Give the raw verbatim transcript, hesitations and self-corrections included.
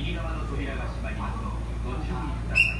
右側の扉が閉まります。ご注意ください。